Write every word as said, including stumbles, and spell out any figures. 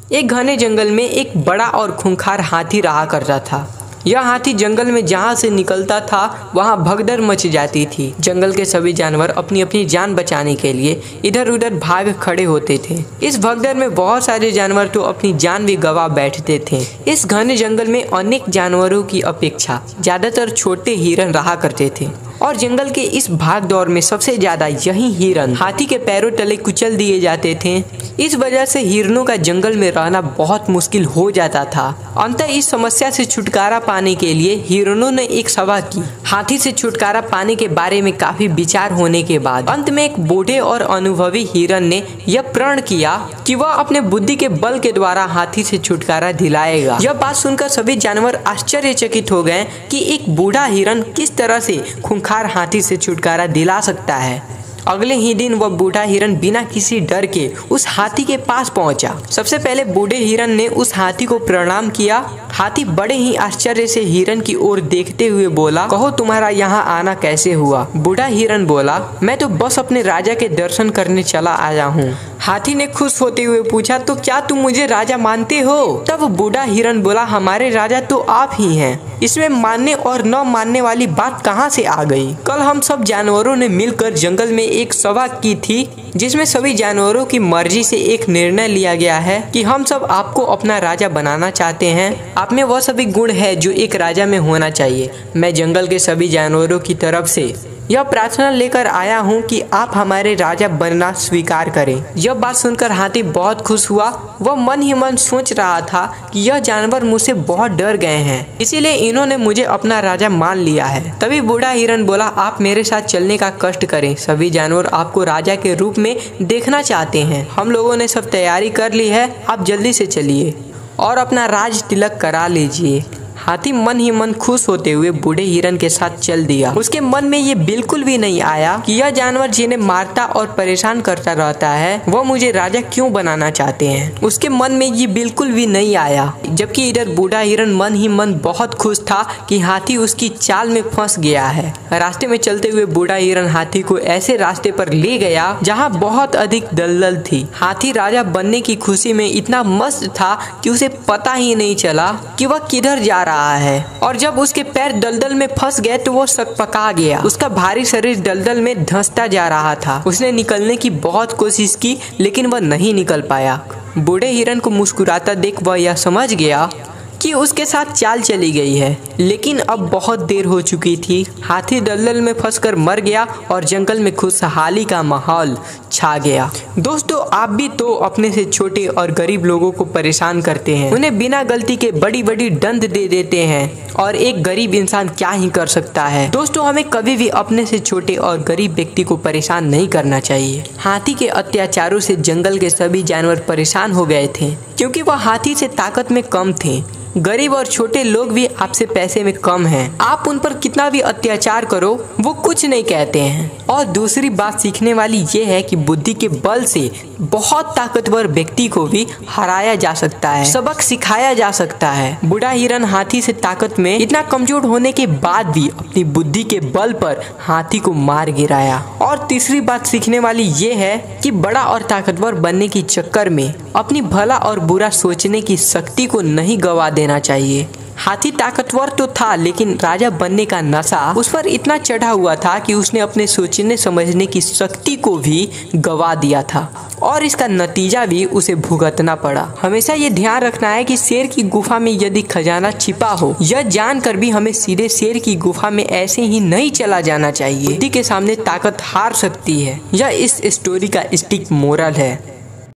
एक घने जंगल में एक बड़ा और खूंखार हाथी रहा करता था। यह हाथी जंगल में जहाँ से निकलता था वहाँ भगदड़ मच जाती थी। जंगल के सभी जानवर अपनी अपनी जान बचाने के लिए इधर उधर भाग खड़े होते थे। इस भगदड़ में बहुत सारे जानवर तो अपनी जान भी गंवा बैठते थे। इस घने जंगल में अनेक जानवरों की अपेक्षा ज्यादातर छोटे हिरन रहा करते थे और जंगल के इस भाग दौड़ में सबसे ज्यादा यही हिरन हाथी के पैरों तले कुचल दिए जाते थे। इस वजह से हिरनों का जंगल में रहना बहुत मुश्किल हो जाता था। अंततः इस समस्या से छुटकारा पाने के लिए हिरनों ने एक सभा की। हाथी से छुटकारा पाने के बारे में काफी विचार होने के बाद अंत में एक बूढ़े और अनुभवी हिरन ने यह प्रण किया कि वह अपने बुद्धि के बल के द्वारा हाथी से छुटकारा दिलाएगा। यह बात सुनकर सभी जानवर आश्चर्यचकित हो गए कि एक बूढ़ा हिरन किस तरह से खूंखार हाथी से छुटकारा दिला सकता है। अगले ही दिन वह बूढ़ा हिरन बिना किसी डर के उस हाथी के पास पहुंचा। सबसे पहले बूढ़े हिरन ने उस हाथी को प्रणाम किया। हाथी बड़े ही आश्चर्य से हिरन की ओर देखते हुए बोला, कहो तुम्हारा यहाँ आना कैसे हुआ? बूढ़ा हिरन बोला, मैं तो बस अपने राजा के दर्शन करने चला आया हूँ। हाथी ने खुश होते हुए पूछा, तो क्या तुम मुझे राजा मानते हो? तब बूढ़ा हिरन बोला, हमारे राजा तो आप ही हैं। इसमें मानने और न मानने वाली बात कहाँ से आ गई? कल हम सब जानवरों ने मिलकर जंगल में एक सभा की थी जिसमें सभी जानवरों की मर्जी से एक निर्णय लिया गया है कि हम सब आपको अपना राजा बनाना चाहते हैं। आप में वह सभी गुण है जो एक राजा में होना चाहिए। मैं जंगल के सभी जानवरों की तरफ से यह प्रार्थना लेकर आया हूँ कि आप हमारे राजा बनना स्वीकार करें। यह बात सुनकर हाथी बहुत खुश हुआ। वह मन ही मन सोच रहा था कि यह जानवर मुझसे बहुत डर गए हैं, इसीलिए इन्होंने मुझे अपना राजा मान लिया है। तभी बूढ़ा हिरन बोला, आप मेरे साथ चलने का कष्ट करें। सभी जानवर आपको राजा के रूप में देखना चाहते हैं। हम लोगों ने सब तैयारी कर ली है, आप जल्दी से चलिए और अपना राज तिलक करा लीजिए। हाथी मन ही मन खुश होते हुए बूढ़े हिरन के साथ चल दिया। उसके मन में ये बिल्कुल भी नहीं आया कि यह जानवर जिन्हें मारता और परेशान करता रहता है वह मुझे राजा क्यों बनाना चाहते हैं। उसके मन में ये बिल्कुल भी नहीं आया। जबकि इधर बूढ़ा हिरन मन ही मन बहुत खुश था कि हाथी उसकी चाल में फंस गया है। रास्ते में चलते हुए बूढ़ा हिरन हाथी को ऐसे रास्ते पर ले गया जहाँ बहुत अधिक दलदल थी। हाथी राजा बनने की खुशी में इतना मस्त था कि उसे पता ही नहीं चला कि वह किधर जा रहा है। और जब उसके पैर दलदल में फंस गए तो वो सकपका गया। उसका भारी शरीर दलदल में धंसता जा रहा था। उसने निकलने की बहुत कोशिश की लेकिन वह नहीं निकल पाया। बूढ़े हिरन को मुस्कुराता देख वह यह समझ गया कि उसके साथ चाल चली गई है, लेकिन अब बहुत देर हो चुकी थी। हाथी दलदल में फंसकर मर गया और जंगल में खुशहाली का माहौल छा गया। दोस्तों, आप भी तो अपने से छोटे और गरीब लोगों को परेशान करते हैं, उन्हें बिना गलती के बड़ी बड़ी दंड दे देते हैं और एक गरीब इंसान क्या ही कर सकता है। दोस्तों, हमें कभी भी अपने से छोटे और गरीब व्यक्ति को परेशान नहीं करना चाहिए। हाथी के अत्याचारों से जंगल के सभी जानवर परेशान हो गए थे क्योंकि वह हाथी से ताकत में कम थे। गरीब और छोटे लोग भी आपसे पैसे में कम हैं। आप उन पर कितना भी अत्याचार करो वो कुछ नहीं कहते हैं। और दूसरी बात सीखने वाली ये है कि बुद्धि के बल से बहुत ताकतवर व्यक्ति को भी हराया जा सकता है, सबक सिखाया जा सकता है। बूढ़ा हिरन हाथी से ताकत में इतना कमजोर होने के बाद भी अपनी बुद्धि के बल पर हाथी को मार गिराया। और तीसरी बात सीखने वाली ये है कि बड़ा और ताकतवर बनने की चक्कर में अपनी भला और बुरा सोचने की शक्ति को नहीं गवा देना चाहिए। हाथी ताकतवर तो था लेकिन राजा बनने का नशा उस पर इतना चढ़ा हुआ था कि उसने अपने सोचने समझने की शक्ति को भी गवा दिया था और इसका नतीजा भी उसे भुगतना पड़ा। हमेशा ये ध्यान रखना है कि शेर की गुफा में यदि खजाना छिपा हो, यह जानकर भी हमें सीधे शेर की गुफा में ऐसे ही नहीं चला जाना चाहिए। बुद्धि के सामने ताकत हार सकती है। यह इस स्टोरी का स्टिक मोरल है।